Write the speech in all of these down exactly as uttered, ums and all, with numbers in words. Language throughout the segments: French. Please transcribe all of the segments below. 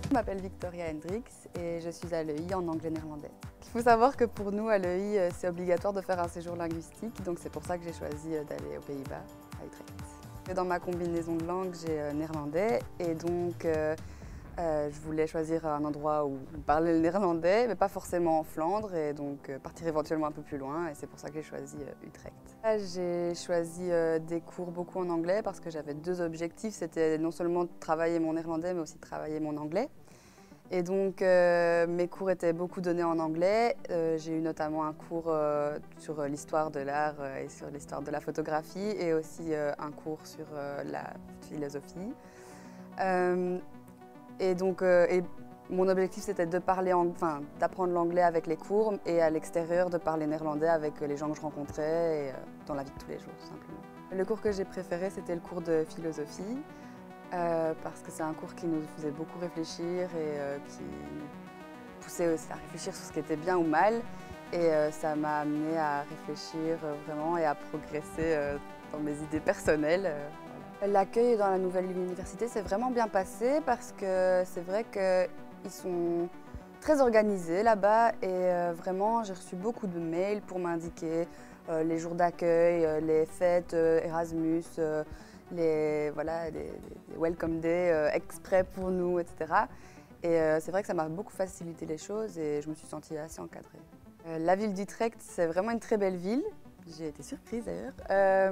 Je m'appelle Victoria Hendricks et je suis à l'E I en anglais-néerlandais. Il faut savoir que pour nous, à l'E I, c'est obligatoire de faire un séjour linguistique, donc c'est pour ça que j'ai choisi d'aller aux Pays-Bas, à Utrecht. Dans ma combinaison de langues, j'ai néerlandais et donc euh, euh, je voulais choisir un endroit où on parlait le néerlandais, mais pas forcément en Flandre, et donc euh, partir éventuellement un peu plus loin, et c'est pour ça que j'ai choisi euh, Utrecht. J'ai choisi euh, des cours beaucoup en anglais parce que j'avais deux objectifs, c'était non seulement de travailler mon néerlandais, mais aussi de travailler mon anglais. Et donc euh, mes cours étaient beaucoup donnés en anglais. Euh, j'ai eu notamment un cours euh, sur l'histoire de l'art euh, et sur l'histoire de la photographie, et aussi euh, un cours sur euh, la philosophie. Euh, et donc euh, et mon objectif c'était de parler, en, enfin, d'apprendre l'anglais avec les cours, et à l'extérieur de parler néerlandais avec les gens que je rencontrais et, euh, dans la vie de tous les jours tout simplement. Le cours que j'ai préféré c'était le cours de philosophie. Euh, parce que c'est un cours qui nous faisait beaucoup réfléchir et euh, qui nous poussait aussi à réfléchir sur ce qui était bien ou mal. Et euh, ça m'a amené à réfléchir euh, vraiment et à progresser euh, dans mes idées personnelles. Euh, voilà. L'accueil dans la nouvelle université s'est vraiment bien passé parce que c'est vrai qu'ils sont très organisés là-bas, et euh, vraiment j'ai reçu beaucoup de mails pour m'indiquer euh, les jours d'accueil, euh, les fêtes euh, Erasmus, euh, les, voilà, les, les welcome day euh, exprès pour nous, et cetera. Et euh, c'est vrai que ça m'a beaucoup facilité les choses et je me suis sentie assez encadrée. Euh, la ville d'Utrecht, c'est vraiment une très belle ville. J'ai été surprise d'ailleurs. Euh,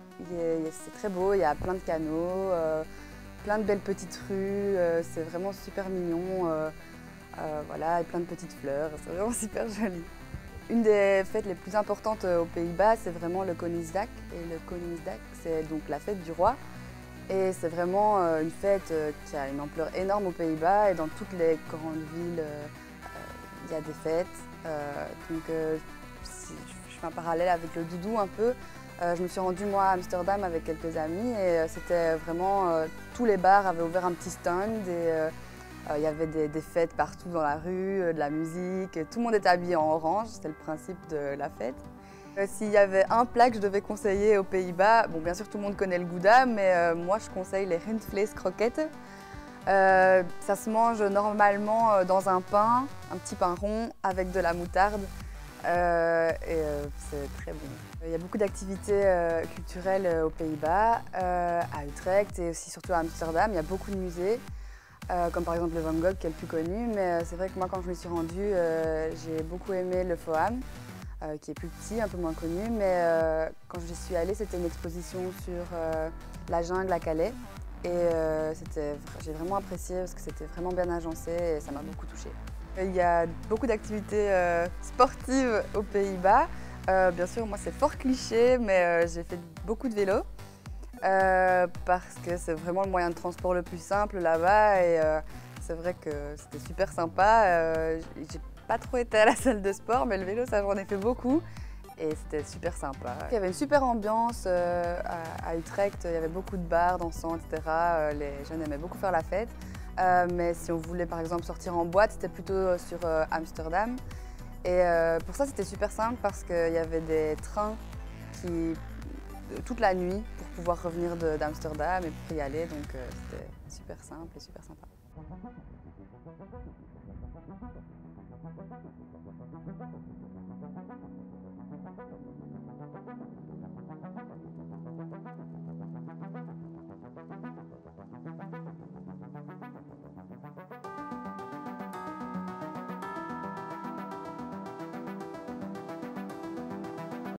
c'est très beau, il y a plein de canaux, euh, plein de belles petites rues, euh, c'est vraiment super mignon. Euh, euh, voilà, et plein de petites fleurs, c'est vraiment super joli. Une des fêtes les plus importantes aux Pays-Bas, c'est vraiment le Koningsdag. Et le Koningsdag, c'est donc la fête du roi. Et c'est vraiment une fête qui a une ampleur énorme aux Pays-Bas, et dans toutes les grandes villes, il y a des fêtes. Donc, si je fais un parallèle avec le doudou un peu, je me suis rendue moi à Amsterdam avec quelques amis, et c'était vraiment, tous les bars avaient ouvert un petit stand. Et, il y avait des, des fêtes partout dans la rue, de la musique, tout le monde était habillé en orange, c'était le principe de la fête. Euh, S'il y avait un plat que je devais conseiller aux Pays-Bas, bon, bien sûr tout le monde connaît le gouda, mais euh, moi je conseille les rundvlees croquettes. Euh, ça se mange normalement dans un pain, un petit pain rond avec de la moutarde, euh, et euh, c'est très bon. Il y a beaucoup d'activités euh, culturelles aux Pays-Bas, euh, à Utrecht et aussi surtout à Amsterdam, il y a beaucoup de musées. Euh, comme par exemple le Van Gogh qui est le plus connu, mais euh, c'est vrai que moi quand je me suis rendue, euh, j'ai beaucoup aimé le Foam, euh, qui est plus petit, un peu moins connu, mais euh, quand j'y suis allée, c'était une exposition sur euh, la jungle à Calais, et euh, j'ai vraiment apprécié parce que c'était vraiment bien agencé et ça m'a beaucoup touchée. Il y a beaucoup d'activités euh, sportives aux Pays-Bas. Euh, bien sûr, moi c'est fort cliché, mais euh, j'ai fait beaucoup de vélo. Euh, parce que c'est vraiment le moyen de transport le plus simple là-bas, et euh, c'est vrai que c'était super sympa. Euh, j'ai pas trop été à la salle de sport, mais le vélo, ça j'en ai fait beaucoup et c'était super sympa. Il y avait une super ambiance euh, à, à Utrecht, il y avait beaucoup de bars dansants, et cetera. Les jeunes aimaient beaucoup faire la fête, euh, mais si on voulait par exemple sortir en boîte, c'était plutôt sur euh, Amsterdam. Et euh, pour ça, c'était super simple parce qu'il y avait des trains qui toute la nuit pour pouvoir revenir d'Amsterdam et pour y aller, donc euh, c'était super simple et super sympa.